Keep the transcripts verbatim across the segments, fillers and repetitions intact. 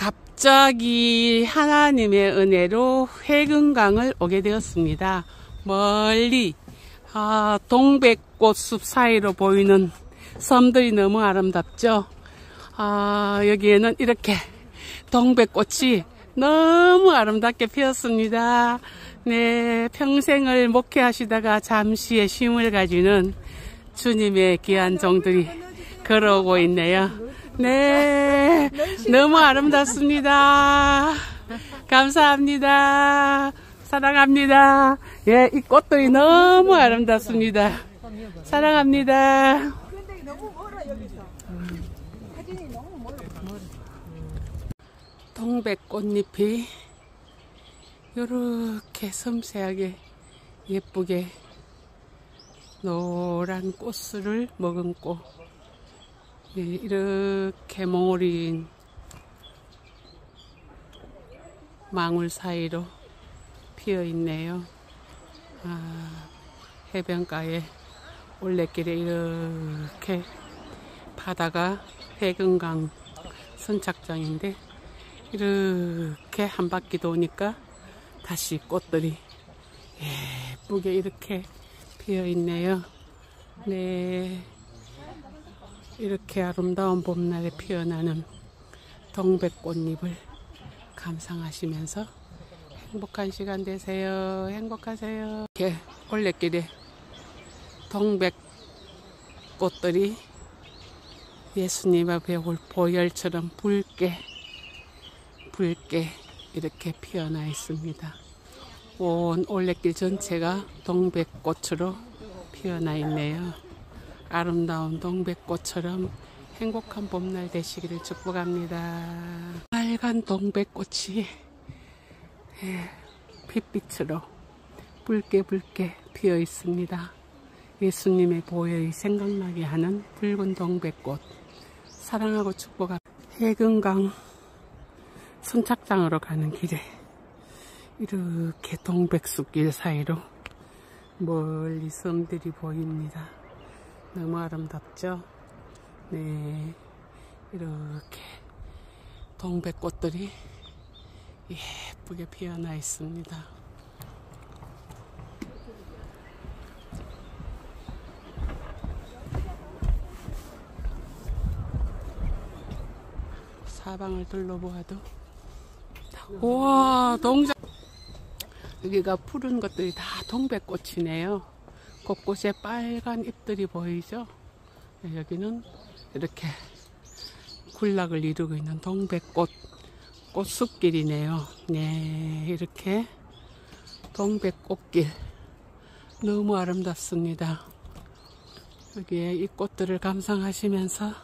갑자기 하나님의 은혜로 회금강을 오게 되었습니다. 멀리 아, 동백꽃숲 사이로 보이는 섬들이 너무 아름답죠. 아, 여기에는 이렇게 동백꽃이 너무 아름답게 피었습니다. 네, 평생을 목회하시다가 잠시의 쉼을 가지는 주님의 귀한 종들이 걸어오고 있네요. 네, 너무 아름답습니다. 감사합니다. 사랑합니다. 예, 이 꽃들이 너무 아름답습니다. 사랑합니다. 동백꽃잎이 이렇게 섬세하게 예쁘게 노란 꽃술을 머금고 이렇게 몽우리인 망울 사이로 피어 있네요. 아, 해변가에 올레길에 이렇게 바다가 회금강 선착장인데 이렇게 한 바퀴 도니까 다시 꽃들이 예쁘게 이렇게 피어 있네요. 네, 이렇게 아름다운 봄날에 피어나는 동백꽃잎을 감상하시면서 행복한 시간 되세요. 행복하세요. 이렇게 올레길에 동백꽃들이 예수님 앞에 올 보혈처럼 붉게 붉게 이렇게 피어나 있습니다. 온 올레길 전체가 동백꽃으로 피어나 있네요. 아름다운 동백꽃처럼 행복한 봄날 되시기를 축복합니다. 빨간 동백꽃이 핏빛으로 붉게 붉게 피어 있습니다. 예수님의 보혈이 생각나게 하는 붉은 동백꽃, 사랑하고 축복합니다. 회금강 선착장으로 가는 길에 이렇게 동백숲길 사이로 멀리 섬들이 보입니다. 너무 아름답죠? 네, 이렇게 동백꽃들이 예쁘게 피어나 있습니다. 사방을 둘러보아도 우와, 동작 여기가 푸른 것들이 다 동백꽃이네요. 곳곳에 빨간 잎들이 보이죠? 네, 여기는 이렇게 군락을 이루고 있는 동백꽃 꽃숲길이네요. 네, 이렇게 동백꽃길 너무 아름답습니다. 여기에 이 꽃들을 감상하시면서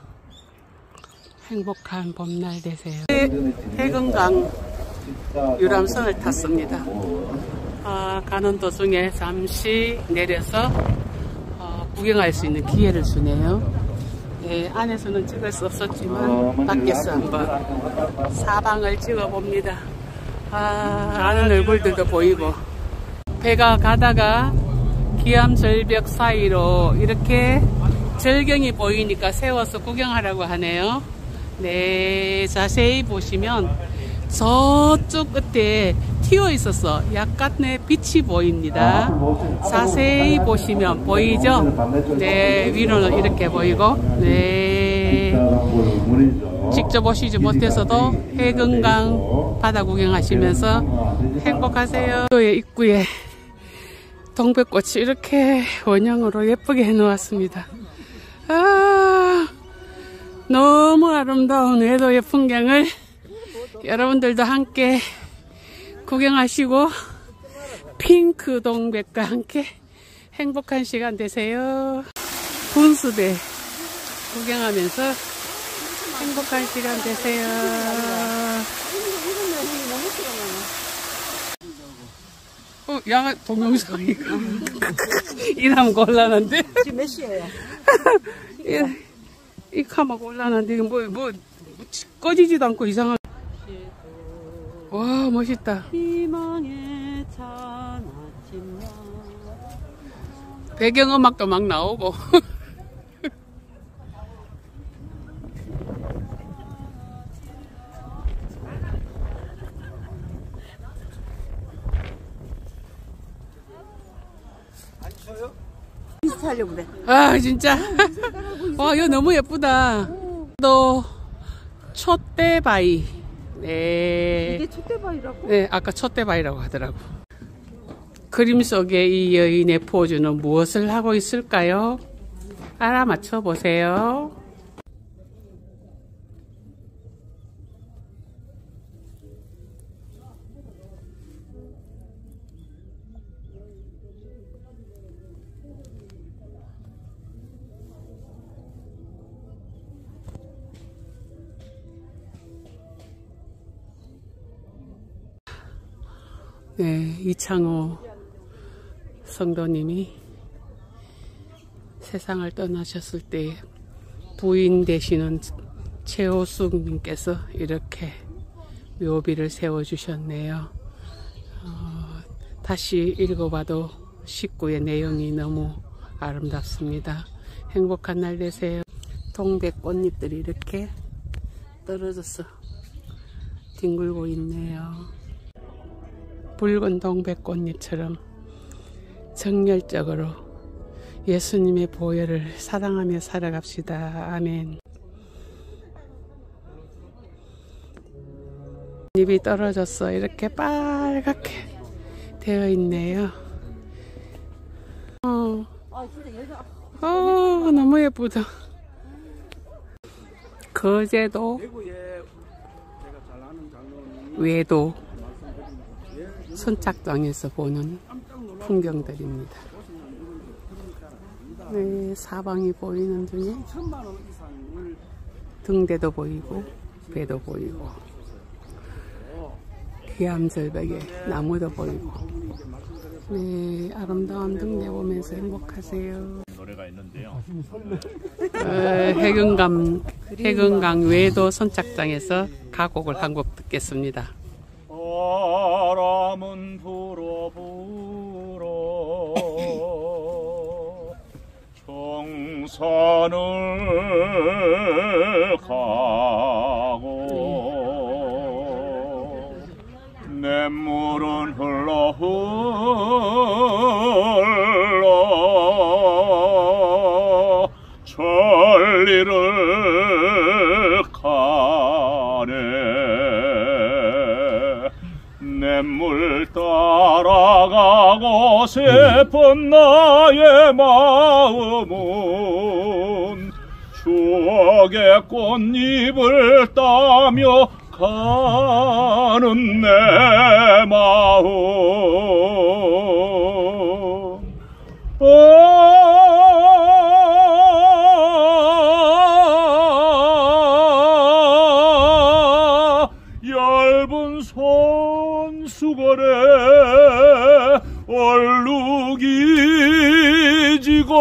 행복한 봄날 되세요. 회금강 유람선을 탔습니다. 아, 가는 도중에 잠시 내려서 어, 구경할 수 있는 기회를 주네요. 네, 안에서는 찍을 수 없었지만 밖에서 한번 사방을 찍어봅니다. 아, 아는 얼굴들도 보이고 배가 가다가 기암절벽 사이로 이렇게 절경이 보이니까 세워서 구경하라고 하네요. 네, 자세히 보시면 저쪽 끝에 튀어 있어서 약간의 빛이 보입니다. 자세히 보시면 보이죠? 네, 위로는 이렇게 보이고, 네, 직접 오시지 못해서도 회금강 바다 구경하시면서 행복하세요. 도의 입구에 동백꽃이 이렇게 원형으로 예쁘게 해놓았습니다. 아, 너무 아름다운 외도의 풍경을 여러분들도 함께 구경하시고 핑크 동백과 함께 행복한 시간 되세요. 분수대 구경하면서 행복한 시간 되세요. 어, 야, 동영상이가 이러면 곤란한데? 지금 몇 시에요? 이 카마 곤란한데 이거 뭐, 뭐 꺼지지도 않고 이상한. 와, 멋있다. 배경음악도 막 나오고. 인스타하려고 그래. 아 진짜. 와 이거 너무 예쁘다. 또 촛대바위. 네. 이게 촛대바위라고? 네 아까 촛대바위라고 하더라고. 그림 속의 이 여인의 포즈는 무엇을 하고 있을까요? 알아맞혀 보세요. 네, 이창호 성도님이 세상을 떠나셨을 때 부인 되시는 최호숙님께서 이렇게 묘비를 세워주셨네요. 어, 다시 읽어봐도 식구의 내용이 너무 아름답습니다. 행복한 날 되세요. 동백꽃잎들이 이렇게 떨어져서 뒹굴고 있네요. 붉은 동백꽃잎처럼 정열적으로 예수님의 보혈을 사랑하며 살아갑시다. 아멘. 잎이 떨어져서 이렇게 빨갛게 되어 있네요. 어, 어 너무 예쁘다. 거제도 외도 선착장에서 보는 풍경들입니다. 네, 사방이 보이는 중에 등대도 보이고 배도 보이고 기암절벽에 나무도 보이고 네, 아름다운 등대 보면서 행복하세요. 노래가 있는데요. 어, 해금강, 해금강 외도 선착장에서 가곡을 한 곡 듣겠습니다. 바람은 불어 불어 정산을 가고 냇물은 흘러 흘러 천리를 가네. 냇물 따라가고 슬픈 나의 마음은 추억의 꽃잎을 따며 가는 내 마음. 아, 얇은 손수건에 얼룩이 지고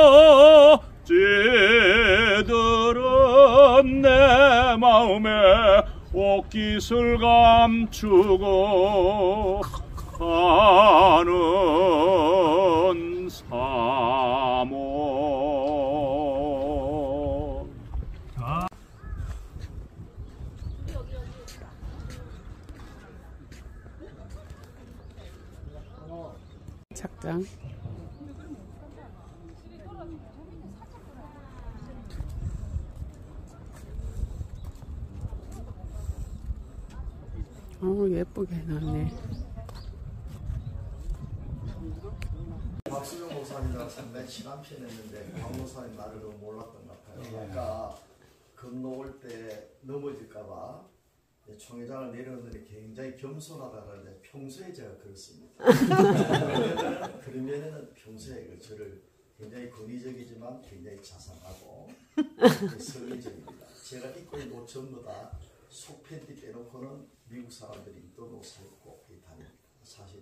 찌들은 내 마음에 옷깃을 감추고 가는 사모. 착장. 어 예쁘게 해놨네. 박수영 목사님이랑 상당히 친한 편이었는데 박 목사님 나를 몰랐던 것 같아요. 아까 건너올 때 넘어질까봐 총회장을 내려오는데 굉장히 겸손하다는데 평소에 제가 그렇습니다. 그러면은 평소에 저를 굉장히 권위적이지만 굉장히 자상하고 성의적입니다. 제가 입고 있는 옷 전부 다 속팬티 빼놓고는 미국 사람들이 입던 옷을 입고 다닙니다. 사실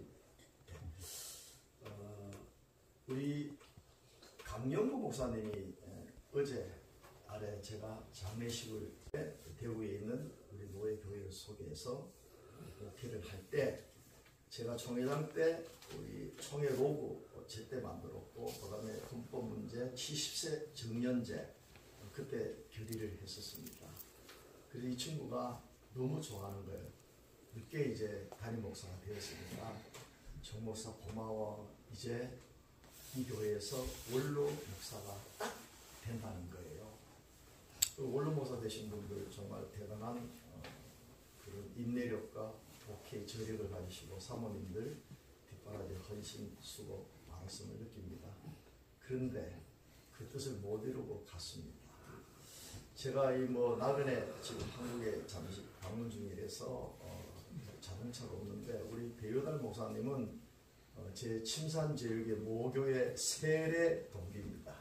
어, 우리 강영구 목사님이 어제 아래 제가 장례식을 대구에 있는 우리 노예 교회를 소개해서 목회를 할 때 제가 총회장 때 우리 총회 로고 제때 만들었고 그다음에 헌법 문제 칠십 세 정년제 그때 결의를 했었습니다. 그래서 이 친구가 너무 좋아하는 거예요. 늦게 이제 담임 목사가 되었으니까 정 목사 고마워. 이제 이 교회에서 원로 목사가 된다는 거예요. 그 원로 목사 되신 분들 정말 대단한 어, 그런 인내력과 독해 저력을 가지시고 사모님들 뒷바라지 헌신 수고 많았음을 느낍니다. 그런데 그 뜻을 못 이루고 갔습니다. 제가 이 뭐 나그네 지금 한국에 잠시 방문 중이라서 어, 자동차로 오는데 우리 배효달 목사님은 어, 제 침산제일교 모교의 세례 동기입니다.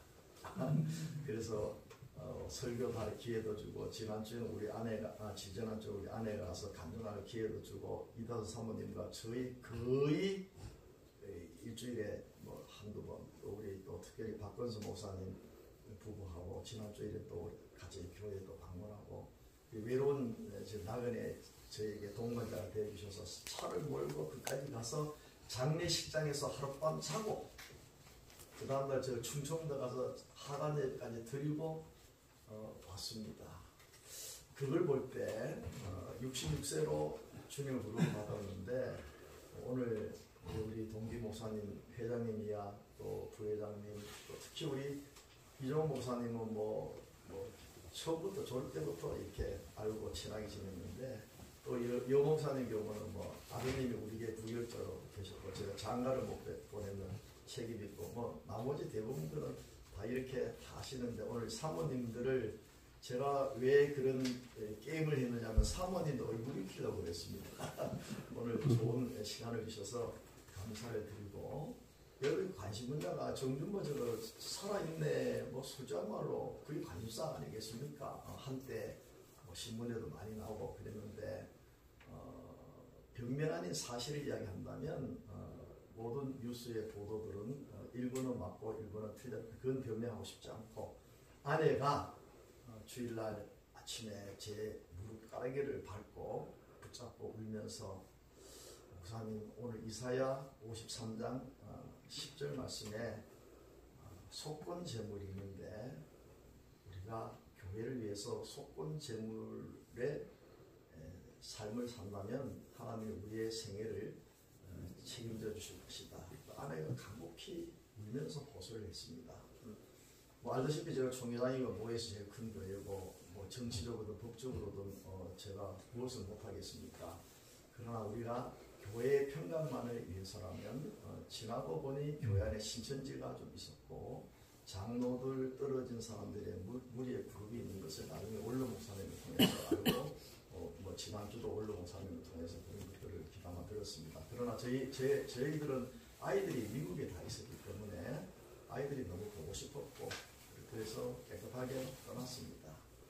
그래서 어, 설교할 기회도 주고 지난주에는 우리 아내가 아 지지난주 우리 아내가 와서 간증할 기회도 주고 이다수 사모님과 저희 거의 일주일에 뭐 한두 번 또 우리 또 특별히 박건수 목사님 부부하고 지난주에 또 같이 교회도 방문하고 외로운 나그네 저에게 동반자가 되어주셔서 차를 몰고 그까지 가서 장례식장에서 하룻밤 자고 그 다음날 저 충청도 가서 하간제까지 드리고 어, 왔습니다. 그걸 볼 때 어, 육십육 세로 주님을 부름을 받았는데 오늘 우리 동기 목사님 회장님이야 또 부회장님 또 특히 우리 이종 목사님은 뭐, 뭐 처음부터 졸 때부터 이렇게 알고 친하게 지냈는데 또 여 목사님 경우는 뭐 아버님이 우리에게 부결자로 계셨고 제가 장가를 못 보내는 책임이 있고 뭐 나머지 대부분들은 다 이렇게 다 하시는데 오늘 사모님들을 제가 왜 그런 게임을 했느냐면 사모님도 얼굴 익히려고 그랬습니다. 오늘 좋은 시간을 주셔서 감사를 드리고 여기 관심 분야가 정준모 저거 살아있네 뭐 솔직한말로 그게 관심사 아니겠습니까? 어, 한때 뭐 신문에도 많이 나오고 그랬는데 어, 벽면 아닌 사실을 이야기한다면 어, 모든 뉴스의 보도들은 어, 일부는 맞고 일부는 틀렸다. 그건 변명하고 싶지 않고 아내가 어, 주일날 아침에 제 무릎가락을 밟고 붙잡고 울면서 목사님 오늘 이사야 오십삼 장 어, 십 절 말씀에 어, 속건 재물이 있는데 우리가 교회를 위해서 속건 재물의 에, 삶을 산다면 하나님이 우리의 생애를 어, 책임져 주실 것이다. 아내가 간곡히 울면서 호소를 했습니다. 뭐 알다시피 제가 총회장이고 모에서 제일 큰 교회고 뭐 정치적으로든 법적으로든 어, 제가 무엇을 못하겠습니까? 그러나 우리가 교회의 평강만을 위해서라면 어, 지나고 보니 교회 안에 신천지가 좀 있었고 장로들 떨어진 사람들의 무, 무리의 그룹이 있는 것을 나중에 원로 목사님을 통해서 알고 어, 뭐 지난주도 원로 목사님을 통해서 그런 것들을 기담아 들었습니다. 그러나 저희, 제, 저희들은 아이들이 미국에 다 있었기 때문에 아이들이 너무 보고 싶었고 그래서 깨끗하게 떠났습니다.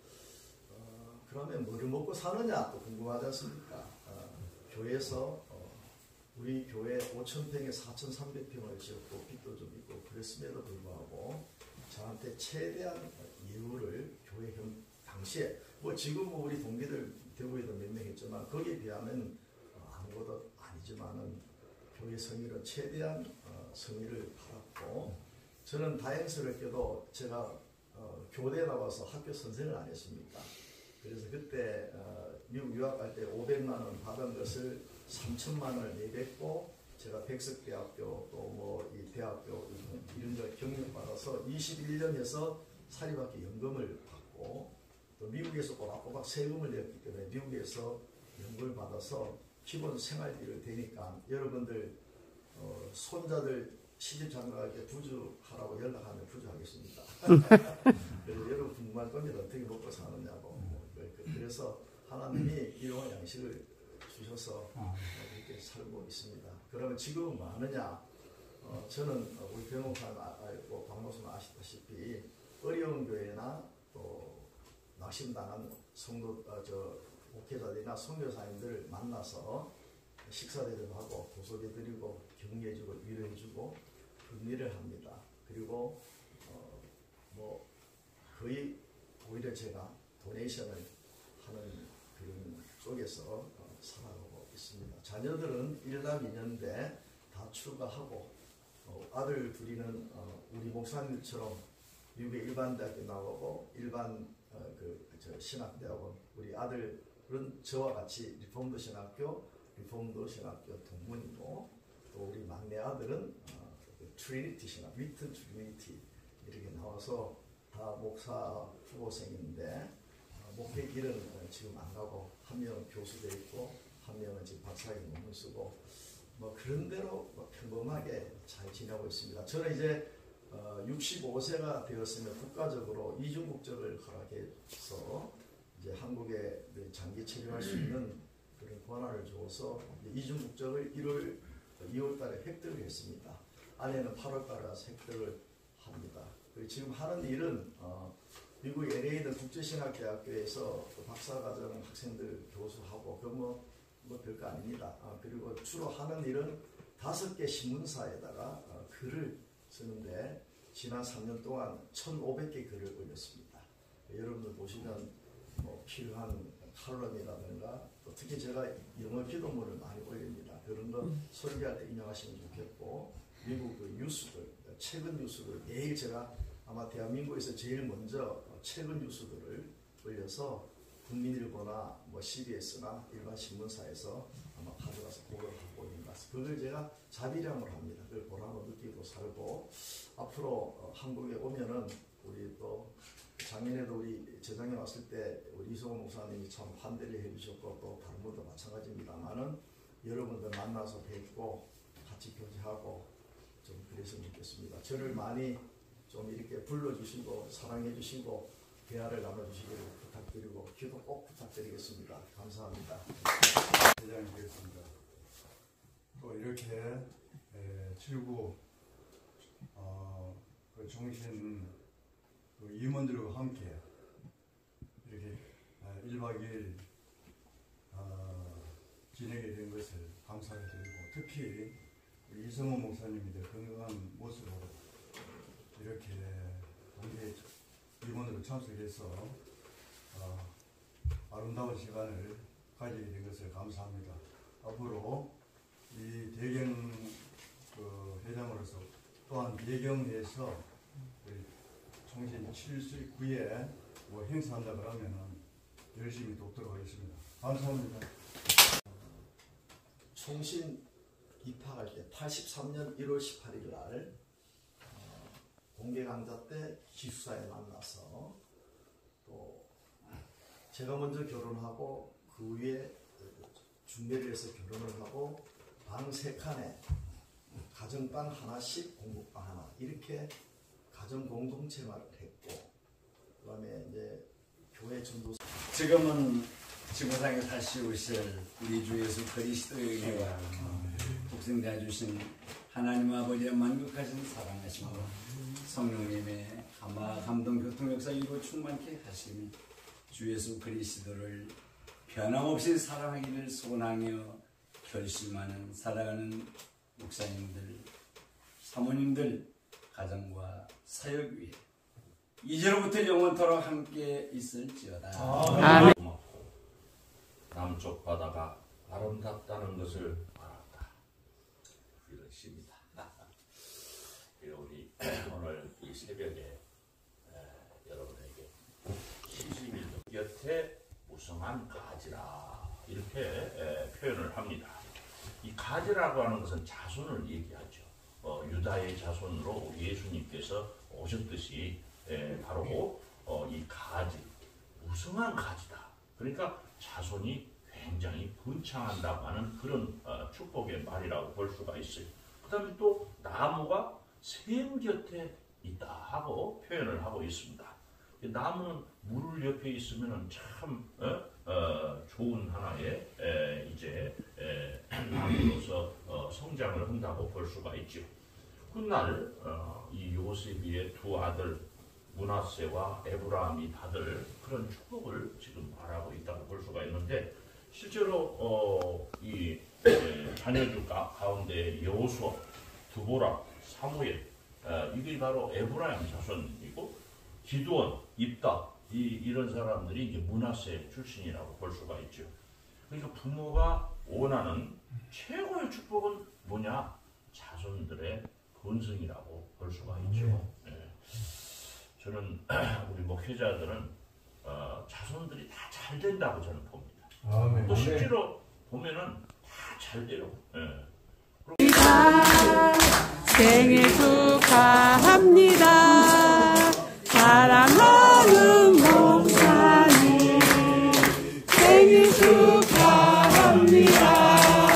어, 그러면 뭐를 먹고 사느냐 또 궁금하지 않습니까? 어, 교회에서 어, 우리 교회 오천 평에 사천삼백 평을 지었고 빚도 좀 있고 그랬음에도 불구하고 저한테 최대한 예우를 교회 형 당시에 뭐 지금 뭐 우리 동기들 대구에도 몇 명 있지만 거기에 비하면 어, 아무것도 아니지만은 교회 성의를 최대한 어, 성의를 받았고 저는 다행스럽게도 제가 어, 교대에 나와서 학교 선생을 안 했습니까? 그래서 그때 어, 미국 유학 갈 때 오백만 원 받은 것을 삼천만 원을 내뱉고 제가 백석대학교 또 뭐 이 대학교 이런 걸 경력받아서 이십일 년에서 사립학교 연금을 받고 또 미국에서 꼬박꼬박 세금을 냈기 때문에 미국에서 연금을 받아서 기본 생활비를 대니까 여러분들 어, 손자들 시집 장가갈 때 부주하라고 연락하면 부주하겠습니다. 그래서 여러분 궁금할 겁니다. 어떻게 먹고 사느냐고. 그래서 하나님이 이런 양식을 주셔서 이렇게 살고 있습니다. 그러면 지금은 뭐 하느냐? 어, 저는 우리 변호사님 알고 박노선 아시다시피 어려운 교회나 또 낙심당한 성도 어, 저 목회자들이나 선교사님들을 만나서 식사대접도 하고 보석해드리고 격려해주고 위로해주고 그런 일을 합니다. 그리고 어, 뭐 거의 오히려 제가 도네이션을 하는 그런 쪽에서 어, 살아가고 있습니다. 자녀들은 일남 이녀인데 다 출가하고 어, 아들 둘이는 어, 우리 목사님처럼 미국의 일반 대학교 나오고 일반 어, 그, 저 신학대학원 우리 아들은 저와 같이 리폼드 신학교 리폼드 신학교 동문이고 또 우리 막내 아들은 어, 트리니티 신학, 위튼 트리니티 이렇게 나와서 다 목사 후보생인데 어, 목회 길은 어, 지금 안 가고 한 명은 교수돼 있고 한 명은 지금 박사학위 논문 쓰고 뭐 그런 대로 뭐 평범하게 잘 지내고 있습니다. 저는 이제 어, 육십오 세가 되었으면 국가적으로 이중 국적을 허락해서 이제 한국에 장기 체류할 수 있는 그런 권한을 주어서 이중 국적을 일월 이월 달에 획득을 했습니다. 아내는 팔월 달에 와서 획득을 합니다. 그리고 지금 하는 일은 어, 미국 엘에이에 있는 국제신학대학교에서 박사과정 학생들 교수하고 그 뭐 뭐 별거 아닙니다. 어, 그리고 주로 하는 일은 다섯 개 신문사에다가 어, 글을 쓰는데 지난 삼 년 동안 천오백 개 글을 올렸습니다. 여러분들 보시면 뭐 필요한 칼럼이라든가 또 특히 제가 영어 기도문을 많이 올립니다. 그런 거 설교할 때 인용하시면 좋겠고 미국 그 뉴스들, 최근 뉴스를 매일 제가 아마 대한민국에서 제일 먼저 최근 뉴스들을 올려서 국민일보나 뭐 씨비에스나 일반 신문사에서 아마 가져가서 보도를 하고 있는 것 같습니다. 그걸 제가 자비량으로 합니다. 그걸 보라고 느끼고 살고 앞으로 어, 한국에 오면은 우리 또 작년에도 우리 재작년에 왔을 때 우리 이성호 목사님이 참 환대를 해주셨고 또 다른 분도 마찬가지입니다만은 여러분들 만나서 뵙고 같이 교제하고 좀 그랬으면 좋겠습니다. 저를 많이 좀 이렇게 불러주시고 사랑해주시고 대화를 나눠주시기를 부탁드리고 기도 꼭 부탁드리겠습니다. 감사합니다. 대장이 되겠습니다. 또 이렇게 에, 칠구 어, 그 종신 그 임원들과 함께 이렇게 일 박 이 일 어, 진행이 된 것을 감사를 드리고 특히 우리 이성호 목사님이 건강한 모습으로 이렇게 동계 임원으로 참석해서 어, 아름다운 시간을 가지게 된 것을 감사합니다. 앞으로 이 대경 그 회장으로서 또한 대경에서 총신 칠십구 회 뭐 행사한다 그러면은 열심히 돕도록 하겠습니다. 감사합니다. 총신 입학할 때 팔십삼 년 일월 십팔일 날 어, 공개 강좌 때 기숙사에 만나서 또 제가 먼저 결혼하고 그 위에 중매를 해서 결혼을 하고 방 세 칸에 가정방 하나씩 공부방 하나 이렇게 가정 공동체만을 했고 그 다음에 이제 교회 전도 지금은 지구상에 다시 오실 우리 주 예수 그리스도의 은혜와 복생되어 주신 하나님 아버지의 만국하신 사랑하심과 성령님의 감화 감동 교통 역사 이루 충만케 하시니 주 예수 그리스도를 변함없이 사랑하기를 소원하며 결심하는 살아가는 목사님들, 사모님들, 가정과 사역 위에 이제로부터 영원토록 함께 있을지어다. 아멘. 남쪽 바다가 아름답다는 것을 알았다. 이런 시입니다. 우리 오늘 이 새벽에 에, 여러분에게 시주민들 곁에 무성한 가지라 이렇게 에, 표현을 합니다. 이 가지라고 하는 것은 자손을 얘기하죠. 어, 유다의 자손으로 예수님께서 오셨듯이 에, 바로 어, 이 가지, 무성한 가지다. 그러니까 자손이 굉장히 번창한다고 하는 그런 어, 축복의 말이라고 볼 수가 있어요. 그 다음에 또 나무가 샘 곁에 있다 하고 표현을 하고 있습니다. 나무는 물 옆에 있으면 참 어? 어, 좋은 하나의 에, 이제 에, 나무로서 어, 성장을 한다고 볼 수가 있죠. 훗날 어, 이 요셉의 두 아들 므낫세와 에브라임이 받을 그런 축복을 지금 말하고 있다고 볼 수가 있는데 실제로 어, 이 에, 자녀들 가운데 여호수아, 드보라, 사무엘 어, 이게 바로 에브라임 자손이고 기드온, 입다 이, 이런 사람들이 이제 므낫세 출신이라고 볼 수가 있죠. 그러니까 부모가 원하는 최고의 축복은 뭐냐? 자손들의 번성이라고 볼 수가 있죠. 네. 저는 우리 목회자들은 어, 자손들이 다 잘 된다고 저는 봅니다. 아멘. 또 실제로 보면은 다 잘 돼요. 네. 생일 축하합니다. 사랑하는 목사님 생일 축하합니다.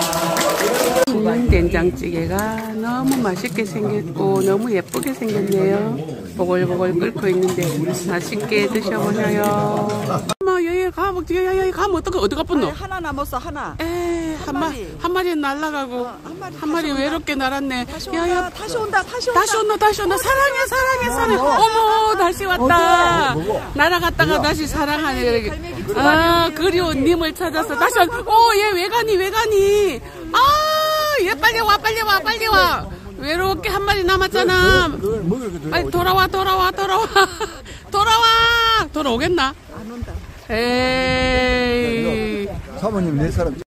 된장찌개가 너무 맛있게 생겼고 너무 예쁘게 생겼네요. 보글보글 끓고 있는데 맛있게 드셔보셔요. 엄마 여기 가면 여기 가면 어떡해 어디 가뿐노? 하나 남았어 하나. 에이 한 마리 한 마리 날라가고 어, 한 마리, 한 마리 다시 외롭게 날았네. 다시 온다 다시 온다 다시 온다. 다시 온다 다시 온다 사랑해 사랑해 사랑해. 어머 다시 왔다. 날아갔다가 다시 사랑하네. 아 그리운 님을 찾아서 다시 왔. 오얘 왜 가니 왜 가니? 아 얘 빨리 와 빨리 와 빨리 와. 외롭게 한 마리 남았잖아. 빨리 돌아와 돌아와 돌아와 돌아와. 돌아오겠나? 안 온다. 에이. 사모님 네 사람